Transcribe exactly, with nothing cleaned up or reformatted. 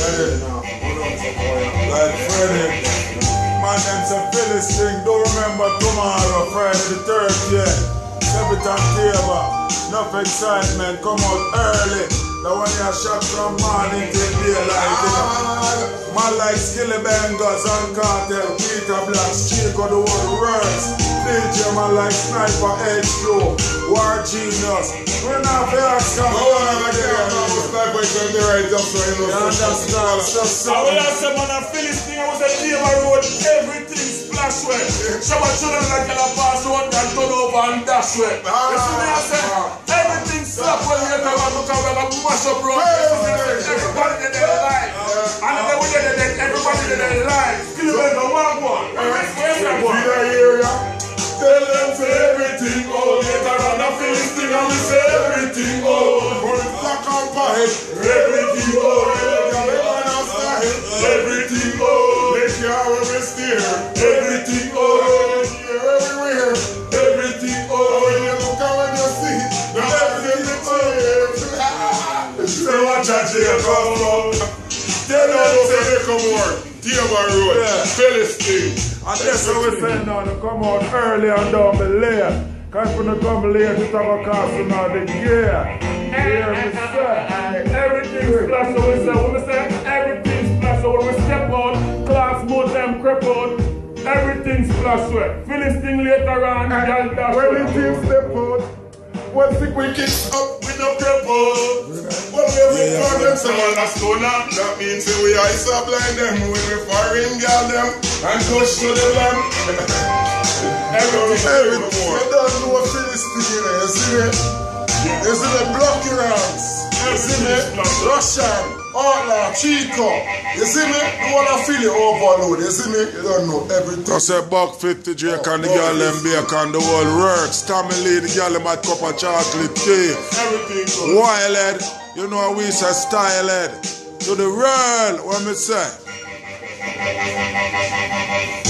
Freddy. Like Freddy. Man, them's a Philistine. Don't remember tomorrow, Friday the third, yeah. Seventh table. Enough excitement. Come out early. The one you shot from morning till daylight. Man like Skilly Bangers and Cartel, Peter Blacks, Chico the World Words. D J man like Sniper H two, War Genius. We're not very strong. No one like that. Sniper is on the right, just so you know. You understand? So, so. I will have some on a Philistine. I was a Deva Road. Everything splash wet. Shabba children like a pass road and turn over and dash wet. You see me? I said, everything slap when you come out because we're going to mash up road. Everybody did their life. And then we did it, everybody did their life. Still in the one one. Tell them say everything old. Later on a Philistine and we say everything old. For the black and white, everything old. Everything old. Make your hour steer. Everything old. Everywhere. Everything old. When you look and when you see, everything old. Say what Jaja come from. Tell them say they come work. Deva Road, Philistine. And that's what we're saying now, to come out early and down below. Because if you come late, it's going to cost you now the gear. Hear me say? Everything splash, so we say, when we say everything splash, so when we step out, class mode them crep out, everything splash wet. Philistine later on, y'all dash when the team step out, one stick we kick up with the crep out. Well, we have yeah, them say, man, that's so now. That means that we ice up like them when we foreign girl them and push to the lamb. Everything, everything. You don't know Philistine, you see me? You see the blocky rounds. You see me? Russian, Outlaw, Chico. You see me? You want to feel it overload. You see me? You don't know everything. I said buck fifty Drake and the girl them bake and the whole works. Tommy Lee, the girl them had cup of chocolate tea. Everything. Wild head. You know we say style head. To the world, what me say?